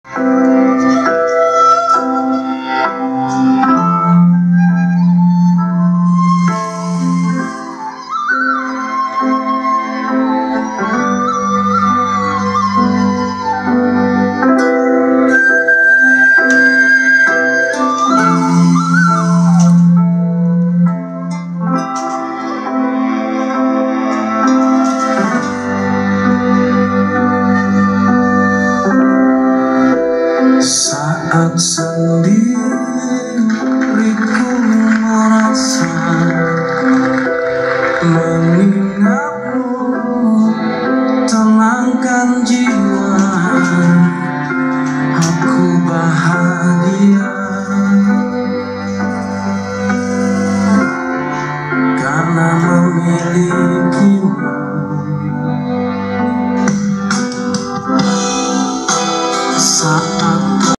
Saat sendiriku merasa mengingatmu, tenangkan jiwa, aku bahagia karena memilikimu. Saat